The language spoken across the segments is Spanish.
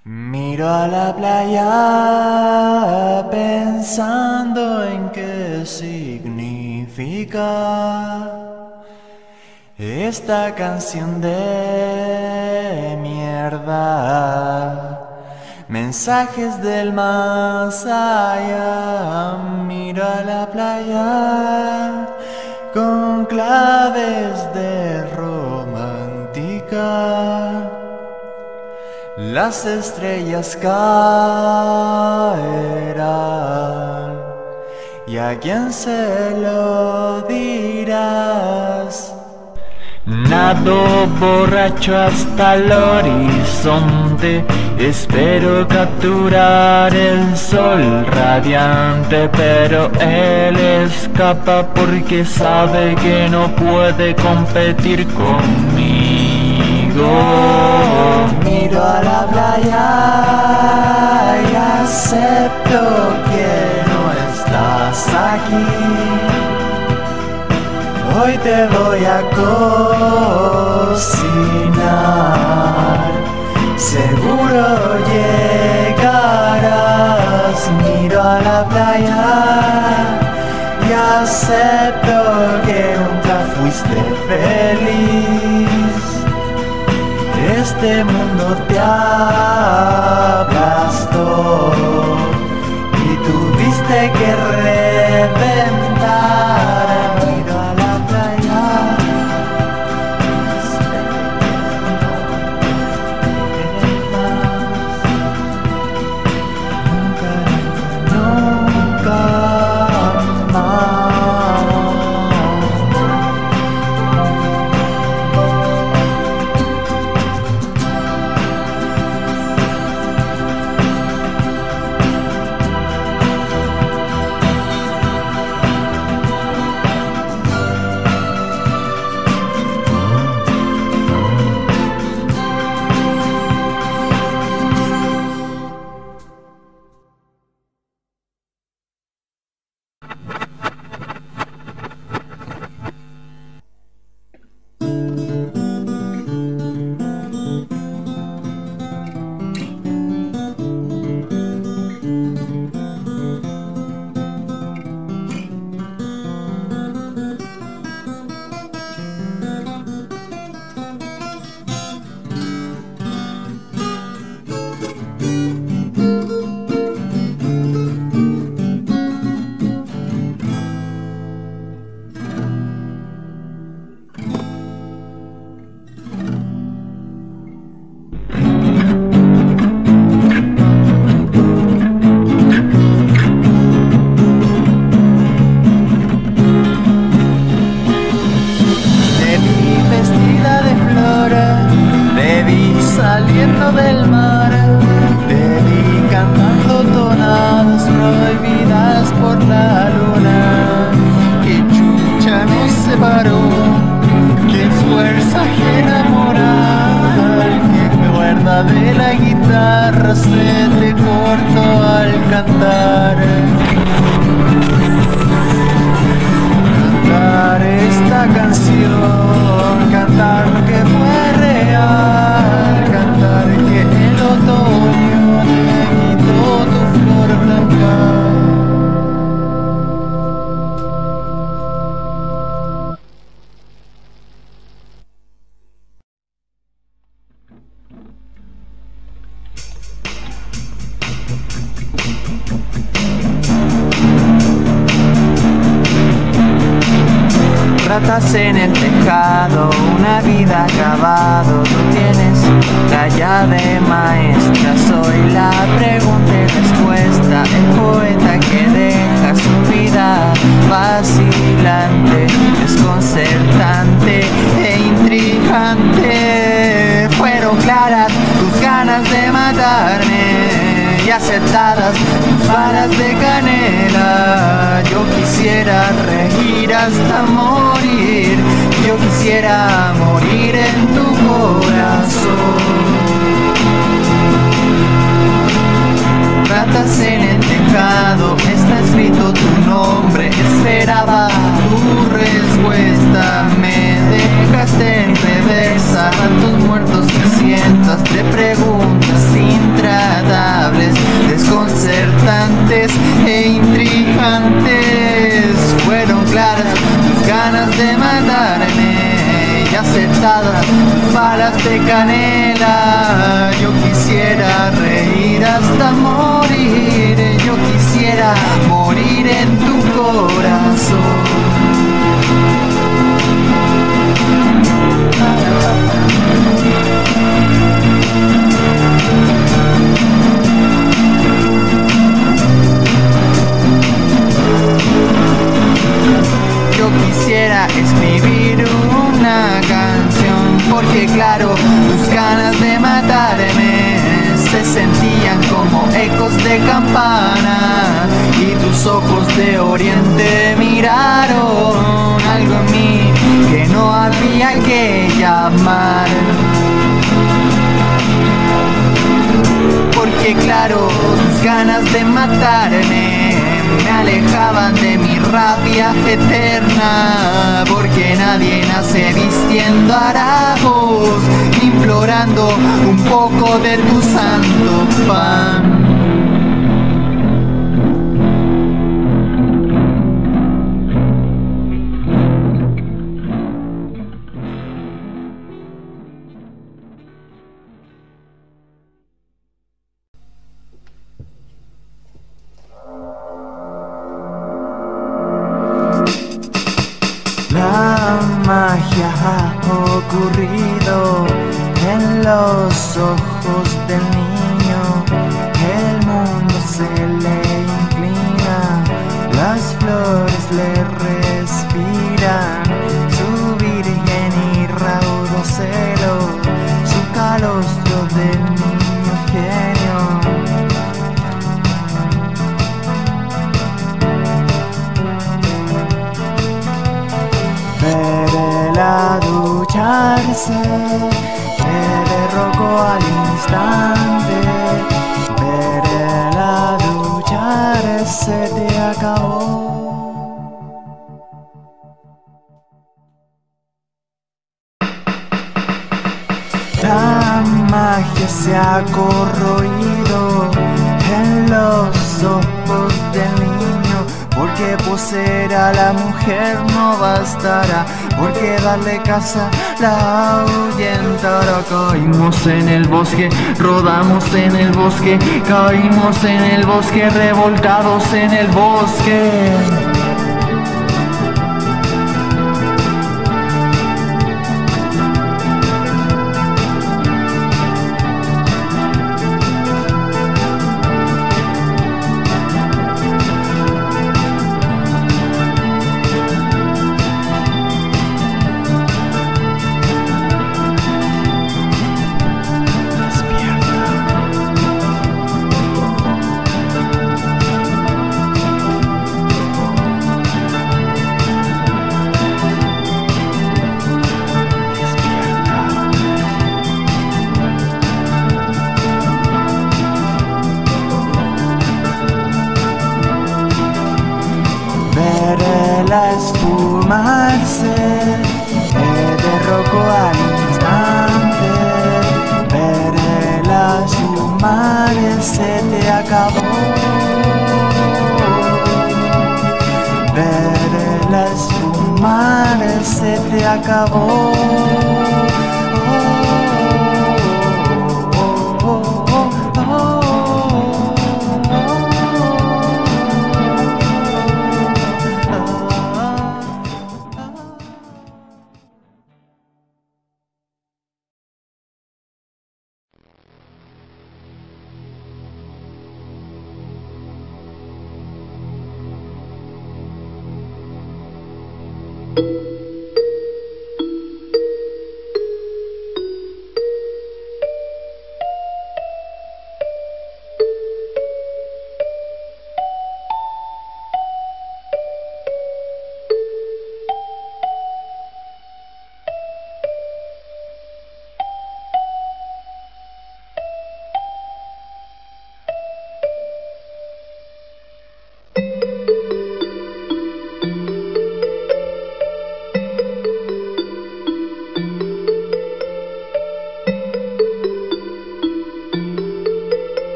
Miro a la playa pensando en qué significa esta canción de mierda. Mensajes del más allá. Miro a la playa con claves de romántica. Las estrellas caerán, ¿y a quién se lo dirás? Nado borracho hasta el horizonte, espero capturar el sol radiante, pero él escapa porque sabe que no puede competir conmigo. Miro a la playa y acepto que no estás aquí. Hoy te voy a cocinar, seguro llegarás. Miro a la playa y acepto que nunca fuiste feliz. Este mundo te aplastó y tuviste que reventar. Miro a la playa, nunca más. Saliendo del mar, te vi cantando tonadas prohibidas por la luna. Que chucha nos separó, que fuerza ajena moral, que cuerda de la guitarra se te cortó al cantar. Cantar esta canción, cantar lo que fue real, cantar que el otoño te quitó tu flor blanca. Ratas en el tejado, una vida acabado. Tú tienes la llave maestra, soy la pregunta y respuesta, el poeta que deja su vida vacilante, desconcertante e intrigante. Fueron claras tus ganas de matarme y aceptadas tus balas de canela. Yo quisiera reír hasta morir, yo quisiera morir en tu corazón. Ratas en el tejado, está escrito tu nombre, esperaba tu respuesta. Me dejaste en reversa, tantos muertos que sientas de preguntas sin traer. balas de canela. Yo quisiera reír hasta morir, yo quisiera morir en tu corazón. Yo quisiera escribir una canción, porque claro, tus ganas de matarme se sentían como ecos de campana, y tus ojos de oriente miraron algo en mí que no había que llamar. Porque claro, tus ganas de matarme me alejaban de mi rabia eterna, porque nadie nace vistiendo harapos, implorando un poco de tu santo pan. La magia ha ocurrido en los ojos del niño, el mundo se le inclina, las flores le respiran, su virgen y raudo celo, su calostro del niño genio. Verla ducharse, se derrocó al instante. Verla ducharse, te acabó. La magia se ha corroído en los ojos del niño, porque poseer a la mujer no bastará, porque darle casa la ahuyentará. Caímos en el bosque, rodamos en el bosque, caímos en el bosque, revolcados en el bosque. Verla esfumarse, te derrocó al instante. Verla sumarse, te acabó. Verla esfumarse, te acabó.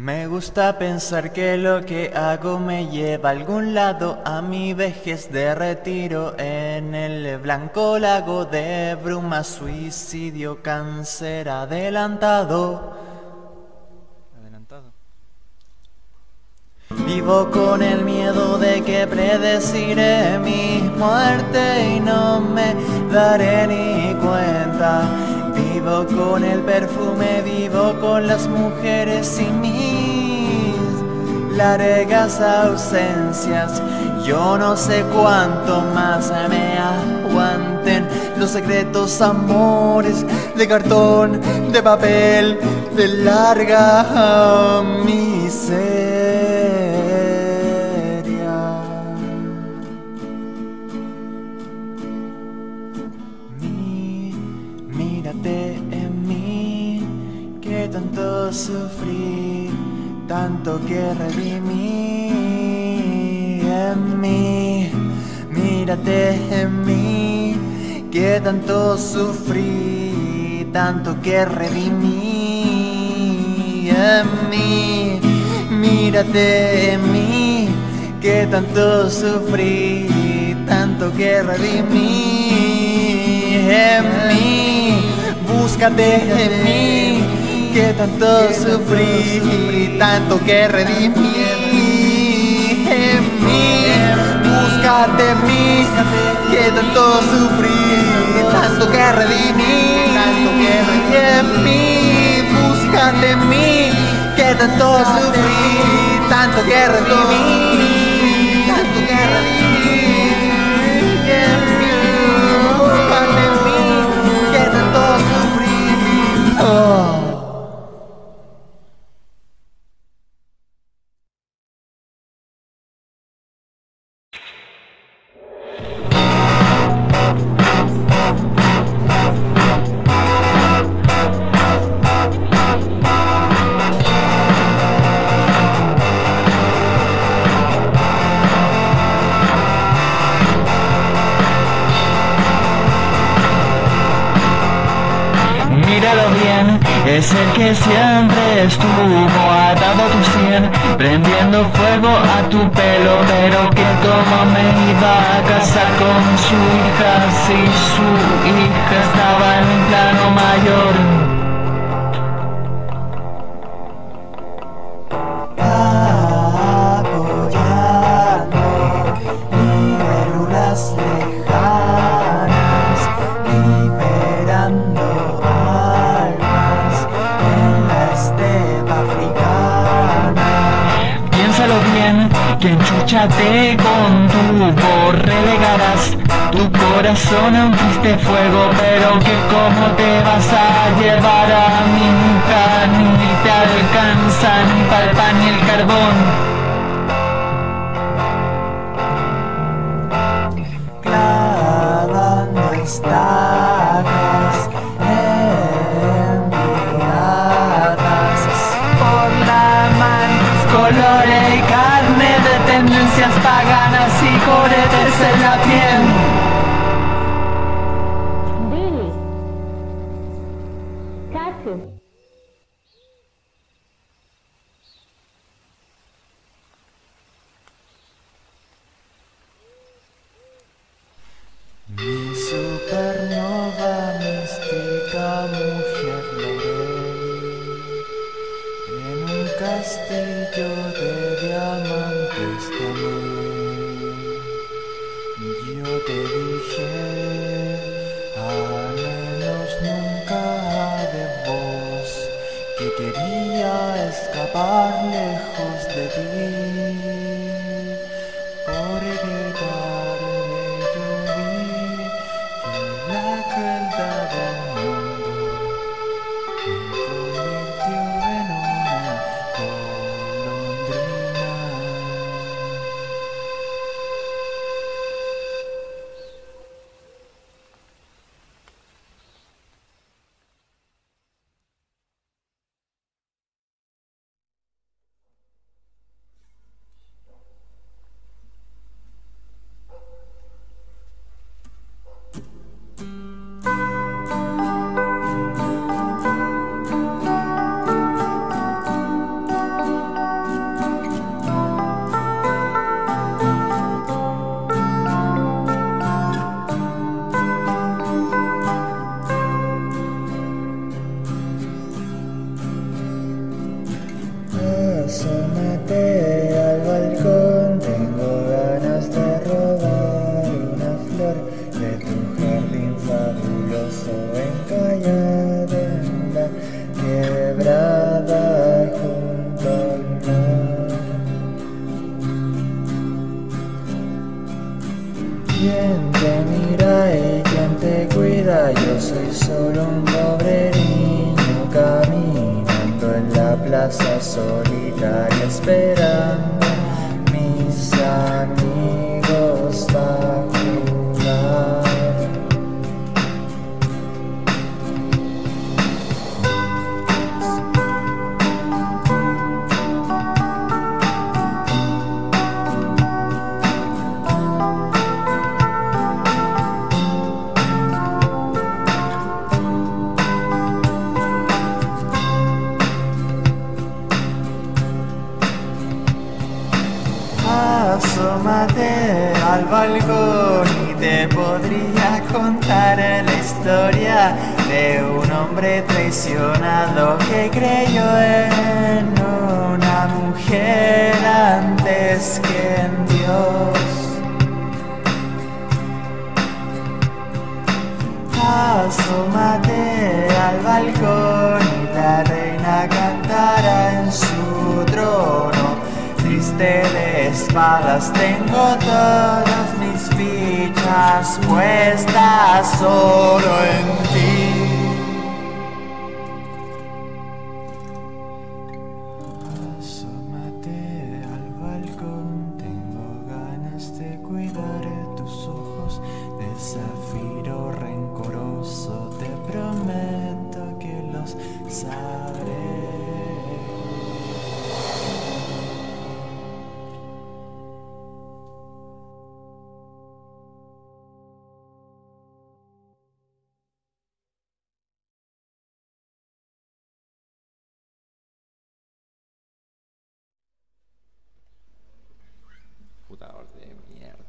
Me gusta pensar que lo que hago me lleva a algún lado, a mi vejez de retiro en el blanco lago de bruma, suicidio, cáncer adelantado. Vivo con el miedo de que predeciré mi muerte y no me daré ni cuenta. Vivo con el perfume, vivo con las mujeres y mis largas ausencias. Yo no sé cuánto más me aguanten los secretos amores de cartón, de papel, de larga miseria. Mírate en mí, que tanto sufrí, tanto que redimí en mí. Mírate en mí, que tanto sufrí, tanto que redimí en mí. Mírate en mí, que tanto sufrí, tanto que redimí en mí. Búscate en mí, que tanto sufrí, tanto que redimí en mí. Búscate en mí, que tanto sufrí, tanto que redimí en mí. Búscate en mí, que tanto sufrí, tanto que redimí, tanto que redimí en mí. Búscate en mí, que tanto sufrí. Oh. Míralo bien, es el que siempre estuvo atado a tu sien, prendiendo fuego a tu pelo, pero que como me iba a casar con su hija si su hija estaba en un plano mayor. Apoyando libélulas lejanas, liberando almas en la estepa africana. Piénsalo bien, que enchúchate con tu voz, relegarás tu corazón a un triste fuego, pero que como te vas a llevar a mí nunca ni te alcanza ni pa'l pan ni el carbón. Clavando estacas enviadas por la mantis, colores y carne de tendencias paganas y coretes en la piel. Billy, Kaku. Mi supernova mística mujer laurel, en un castillo de diamantes también. Yo te dije, al menos nunca de vos, que quería escapar lejos de ti. Porque tarde yo vi que la crueldad del mundo me convirtió en una golondrina. plaza solitaria esperando mis amigos para jugar. Asómate al balcón y te podría contar la historia de un hombre traicionado que creyó en una mujer antes que en Dios. Asómate al balcón y la reina cantará en su trono. Triste de espadas, tengo todas mis fichas puestas solo en ti. Asómate al balcón, tengo ganas de cuidar tus ojos de zafiro rencoroso, te prometo que los sabré. Putador de mierda.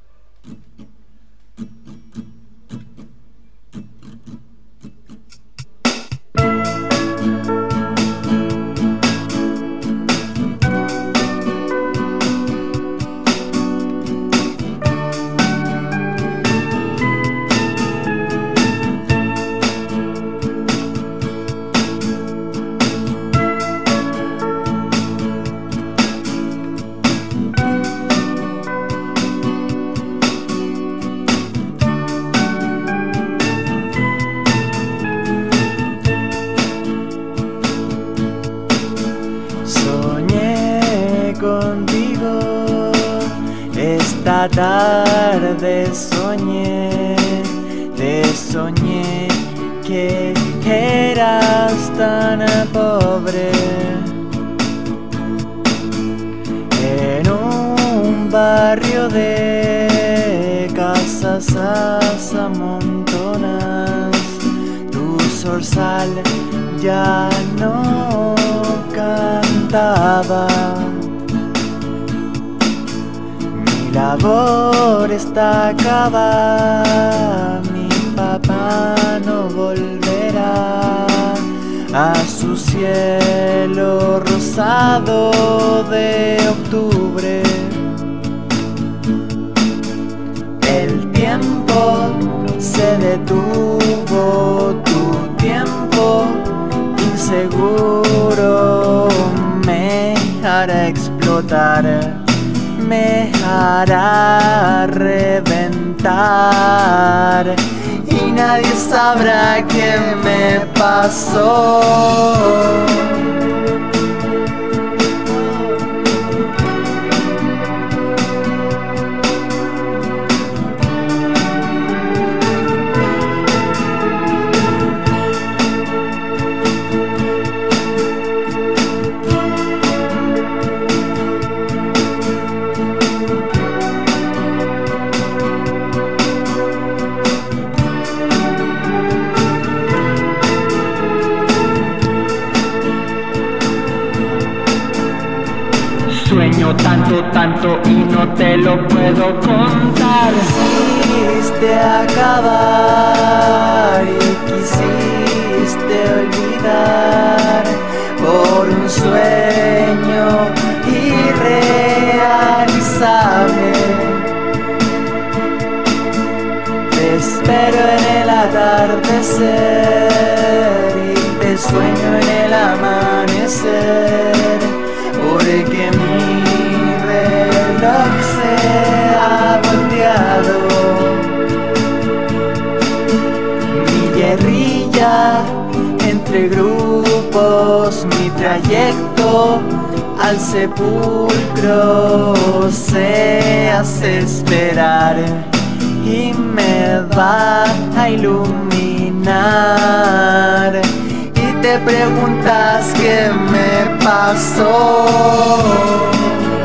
Contigo esta tarde te soñé que eras tan pobre en un barrio de casas amontonadas. Tu zorzal ya no cantaba. Mi labor está acabada, mi papá no volverá a su cielo rosado de octubre. El tiempo se detuvo, tu tiempo inseguro me hará explotar, me hará reventar y nadie sabrá qué me pasó. Sueño tanto, tanto y no te lo puedo contar. Quisiste acabar y quisiste olvidar por un sueño irrealizable. Te espero en el atardecer y te sueño en el amanecer, porque mi reloj se ha volteado. Mi guerrilla entre grupos tiempos, mi trayecto al sepulcro se hace esperar y me va a iluminar. Y te preguntas qué me pasó.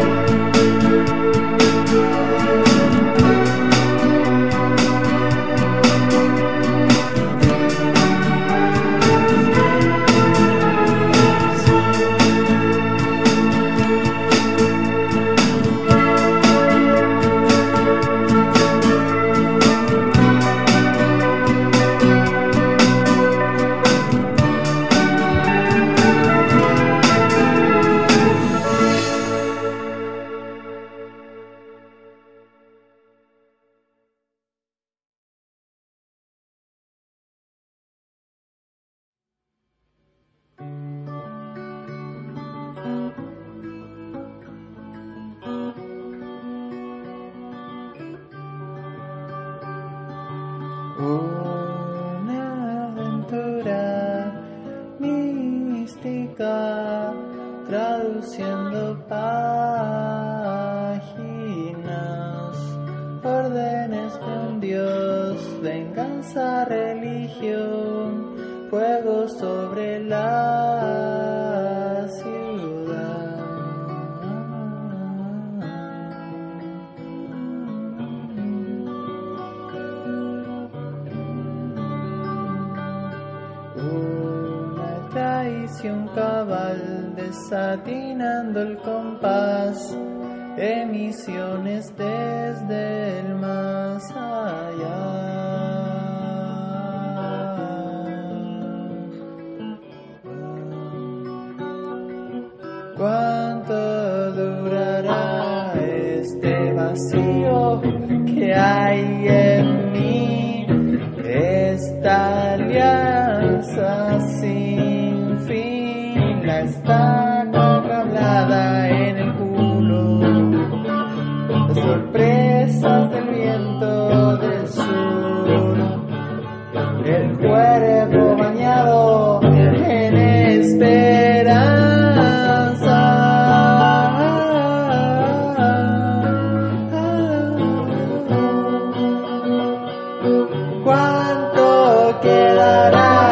Una aventura mística, traduciendo páginas, órdenes de un dios, venganza, religión, fuego sobre la ciudad. Una traición cabal, desatinando el compás, emisiones desde el más allá. ¿Cuánto durará este vacío que hay en mí? Esta alianza sin fin, la estaca clavada en el culo, las sorpresas del viento del sur, el cuerpo bañado en esperanza. ¿Cuánto quedará?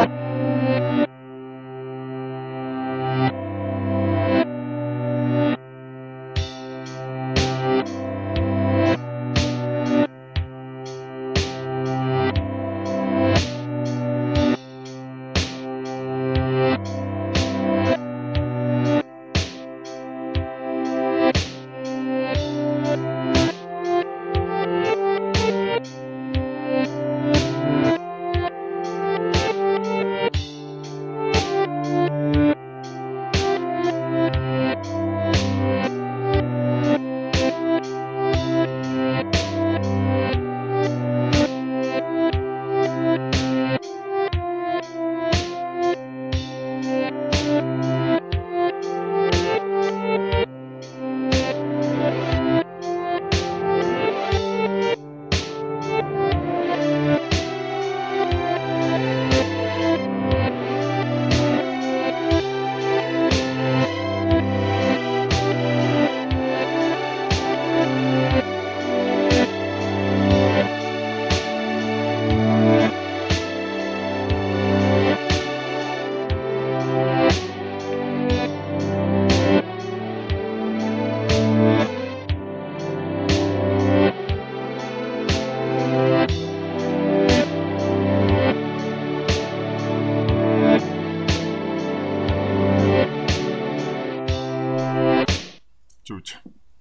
Chucha.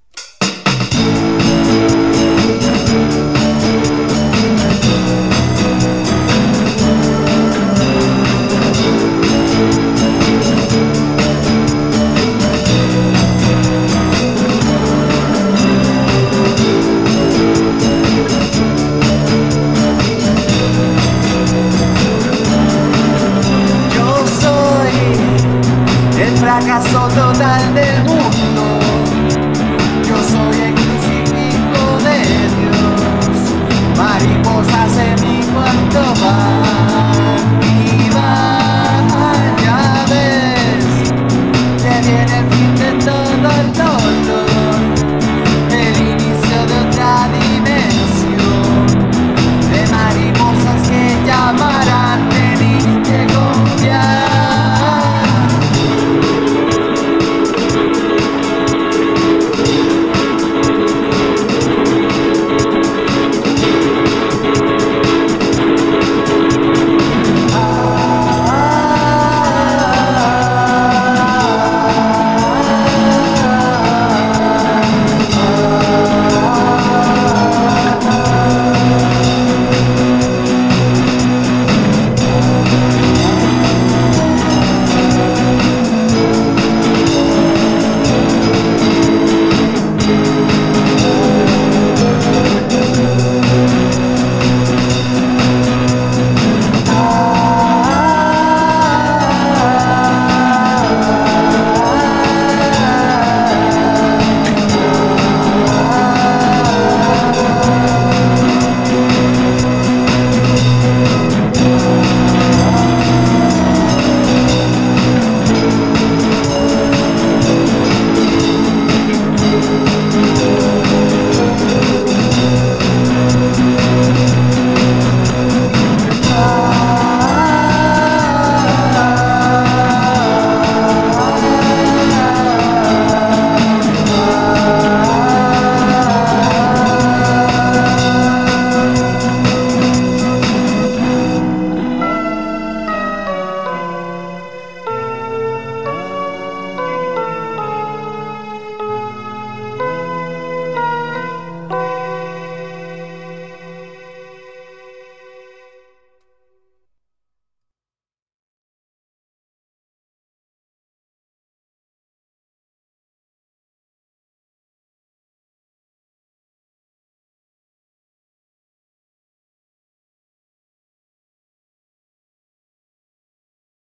Yo soy el fracaso total del mundo. Yo soy el crucifijo de Dios. Mariposas en mi cuarto bar.